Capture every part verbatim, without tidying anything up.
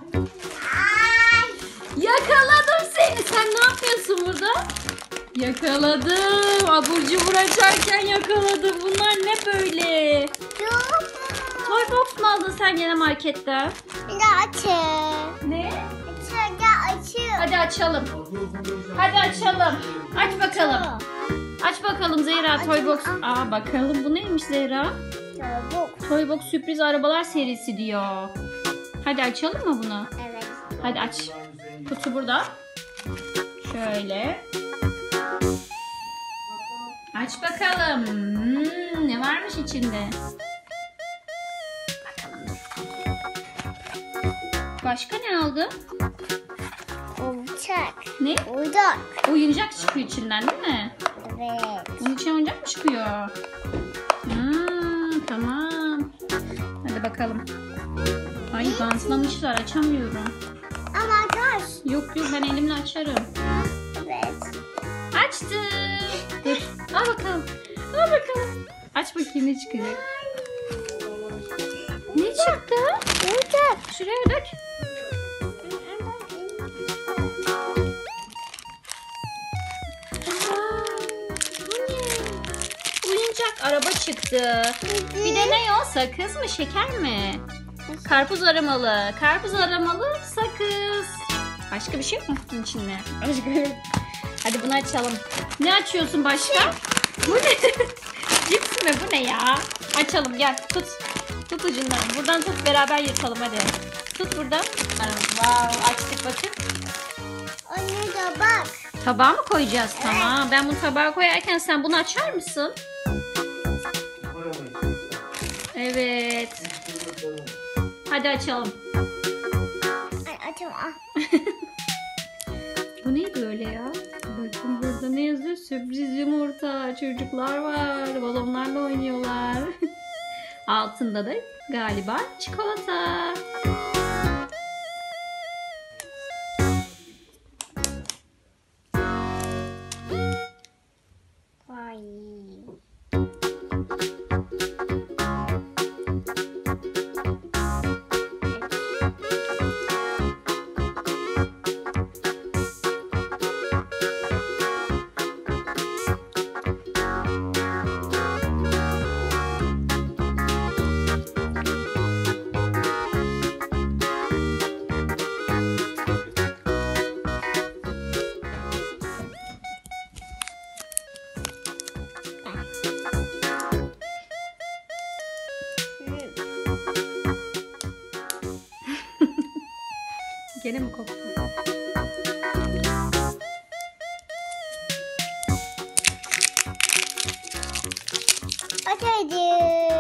Yakaladım seni. Sen ne yapıyorsun burada? Yakaladım. Abur cubur açarken yakaladım. Bunlar ne böyle? Toy box mu aldın sen gene marketten? Bir de açın. Ne? Açın, gel açın. Hadi açalım. Hadi açalım. Aç bakalım. Aç bakalım Zehra Toy Box. Aa bakalım bu neymiş Zehra? Çabuk. Toy Box sürpriz arabalar serisi diyor. Hadi açalım mı bunu? Evet. Hadi aç. Kutu burada. Şöyle. Aç bakalım. Hmm, ne varmış içinde? Bakalım. Başka ne aldı? Oyuncak. Ne? Oyuncak. Oyuncak çıkıyor içinden değil mi? Evet. Bunun için oyuncak mı çıkıyor? Hmm, tamam. Hadi bakalım. Ay bantlamışlar, açamıyorum. Ama taş. Yok yok ben elimle açarım. Evet. Açtım. Dur. Al bakalım. Al bakalım. Aç bakayım ne çıkacak. Ne çıktı? Oyuncak. Şuraya dök. Aa, bu ne? Oyuncak araba çıktı. Bir de ne o? Sakız mı? Şeker mi? Karpuz aramalı. Karpuz aramalı sakız. Başka bir şey yok mu bunun içinde? Başka yok. Hadi bunu açalım. Ne açıyorsun başka? Bu ne? Cips mi? Bu ne ya? Açalım gel. Tut. Tut ucundan. Buradan tut beraber yırtalım hadi. Tut buradan. Wow, açtık bakın. Anne de bak. Tabağa mı koyacağız? Tamam. Ben bunu tabağa koyarken sen bunu açar mısın? Evet. Hadi açalım. Ay, açım. Ah. Bu ne böyle ya? Bakın burada ne yazıyor? Sürpriz yumurta. Çocuklar var. Balonlarla oynuyorlar. Altında da galiba çikolata. Vay. Gene mi koktu? Aç hadi.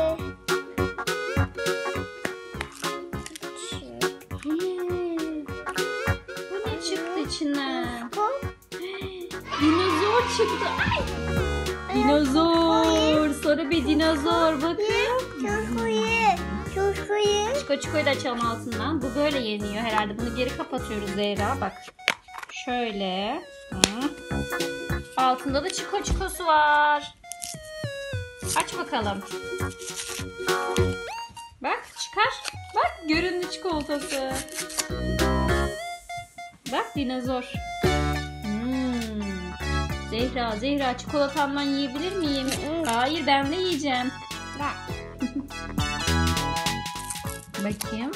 Bu ne? Bu ne çıktı içinden? Dinozor çıktı. Ay! Dinozor. Sarı bir dinozor. Bakın. Çok iyi. Çok iyi. Çiko çikoyu da açalım altından. Bu böyle yeniyor herhalde. Bunu geri kapatıyoruz Zehra. Bak. Şöyle. Hı. Altında da çiko çikosu var. Aç bakalım. Bak çıkar. Bak göründü çikolatası. Bak dinozor. Hmm. Zehra, Zehra çikolatamdan yiyebilir miyim? Hayır ben de yiyeceğim. Bak. Bakayım.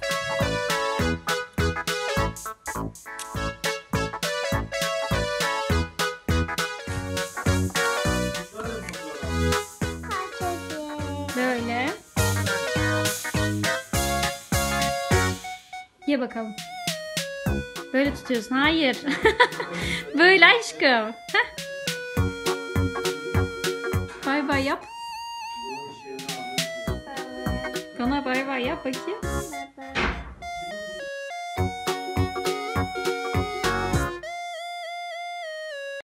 Böyle. Ye bakalım. Böyle tutuyorsun. Hayır. Böyle aşkım. Heh. Bay bay yap. Bana bay bay yap bakayım.